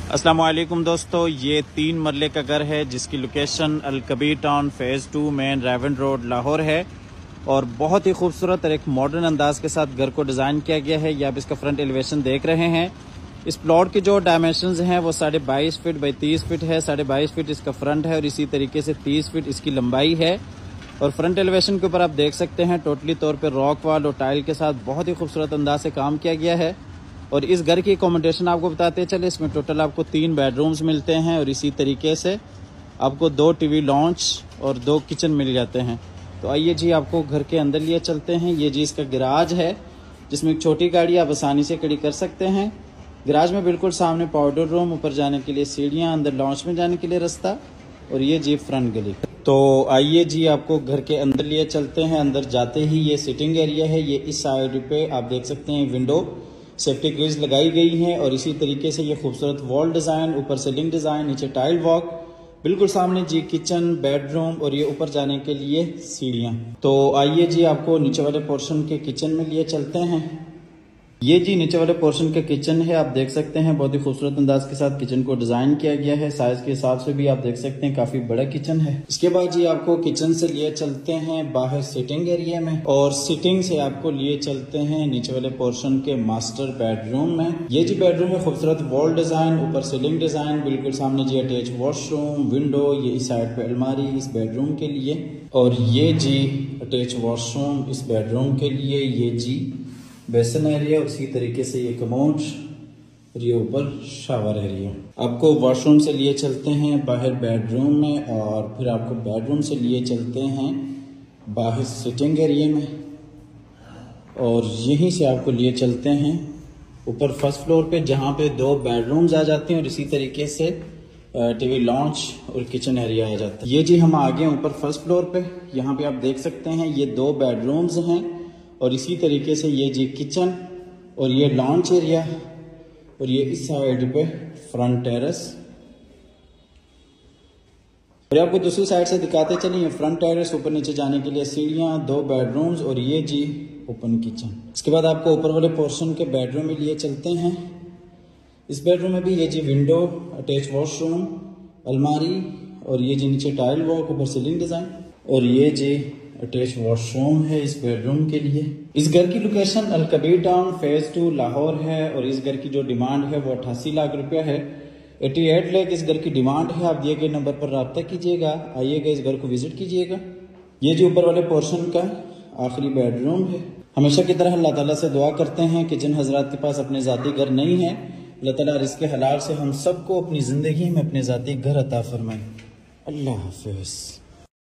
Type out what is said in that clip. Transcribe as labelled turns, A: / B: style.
A: अस्सलाम वालेकुम दोस्तों, ये 3 मरले का घर है जिसकी location Al Kabir town phase 2 main Raiwind road Lahore है और बहुत ही खूबसूरत और एक मॉडर्न अंदाज के साथ घर को डिज़ाइन किया गया है। ये आप इसका फ्रंट एलिवेशन देख रहे हैं। इस प्लॉट की जो डायमेंशंस हैं वो 22.5 फीट बाई 30 फीट है। 22.5 फीट इसका फ्रंट है और इसी तरीके से 30 फीट इसकी लंबाई है। और फ्रंट एलिवेशन के ऊपर आप देख सकते हैं टोटली तौर पर रॉक वॉल और टाइल के साथ बहुत ही खूबसूरत अंदाज से काम किया गया है। और इस घर की अकोमोडेशन आपको बताते चले, इसमें टोटल आपको 3 बेडरूम्स मिलते हैं और इसी तरीके से आपको 2 टीवी लॉन्च और 2 किचन मिल जाते हैं। तो आइए जी आपको घर के अंदर लिए चलते हैं। ये जी इसका गैराज है जिसमें एक छोटी गाड़ी आप आसानी से खड़ी कर सकते हैं। गैराज में बिल्कुल सामने पाउडर रूम, ऊपर जाने के लिए सीढ़ियाँ, अंदर लॉन्च में जाने के लिए रास्ता और ये जी फ्रंट गली। तो आइए जी आपको घर के अंदर लिए चलते हैं। अंदर जाते ही ये सिटिंग एरिया है। ये इस साइड पे आप देख सकते हैं विंडो सेफ्टी ग्रिल्स लगाई गई हैं और इसी तरीके से ये खूबसूरत वॉल डिज़ाइन, ऊपर सीलिंग डिज़ाइन, नीचे टाइल वॉक, बिल्कुल सामने जी किचन, बेडरूम और ये ऊपर जाने के लिए सीढ़ियाँ। तो आइए जी आपको नीचे वाले पोर्शन के किचन में लिए चलते हैं। ये जी नीचे वाले पोर्शन का किचन है। आप देख सकते हैं बहुत ही खूबसूरत अंदाज के साथ किचन को डिजाइन किया गया है। साइज के हिसाब से भी आप देख सकते हैं काफी बड़ा किचन है। इसके बाद जी आपको किचन से लिए चलते हैं बाहर सिटिंग एरिया में और सिटिंग से आपको लिए चलते हैं नीचे वाले पोर्शन के मास्टर बेडरूम में। ये जी बेडरूम है, खूबसूरत वॉल डिजाइन, ऊपर सीलिंग डिजाइन, बिल्कुल सामने जी अटैच वॉशरूम, विंडो, ये इस साइड पे अलमारी इस बेडरूम के लिए और ये जी अटैच वॉशरूम इस बेडरूम के लिए। ये जी बेसन एरिया, उसी तरीके से ये कमोड और ये ऊपर शावर एरिया। आपको वॉशरूम से लिए चलते हैं बाहर बेडरूम में और फिर आपको बेडरूम से लिए चलते हैं बाहर सिटिंग एरिया में और यहीं से आपको लिए चलते हैं ऊपर फर्स्ट फ्लोर पे जहाँ पे 2 बेडरूम्स आ जाते हैं और इसी तरीके से टीवी लॉन्च और किचन एरिया आ जाता है। ये जी हम आ गए ऊपर फर्स्ट फ्लोर पे। यहाँ पे आप देख सकते हैं ये 2 बेडरूम्स हैं और इसी तरीके से ये जी किचन और ये लॉन्च एरिया और ये इस साइड पे फ्रंट टेरेस। और आपको दूसरी साइड से दिखाते चलिए, ये फ्रंट टेरेस, ऊपर नीचे जाने के लिए सीढ़ियाँ, 2 बेडरूम्स और ये जी ओपन किचन। इसके बाद आपको ऊपर वाले पोर्शन के बेडरूम में लिए चलते हैं। इस बेडरूम में भी ये जी विंडो, अटैच वॉशरूम, अलमारी और ये जी नीचे टाइल वॉक, ऊपर सीलिंग डिजाइन और ये जी अटैच वॉशरूम है इस बेडरूम के लिए। इस घर की location Al Kabir town phase 2 Lahore है और इस घर की जो डिमांड है वो 88 लाख रुपया है। 88 लाख इस घर की डिमांड है। आप दिए गए नंबर पर रब्ता कीजिएगा, आइएगा, इस घर को विजिट कीजिएगा। ये जो ऊपर वाले पोर्शन का आखिरी बेडरूम है। हमेशा की तरह अल्लाह ताला से दुआ करते हैं कि जिन हजरात के पास अपने ज़ाती घर नहीं है, अल्लाह ताला रिज़्क़ हलाल से हम सबको अपनी ज़िंदगी में अपने ज़ाती घर अता फरमाए। अल्लाह हाफ़िज़।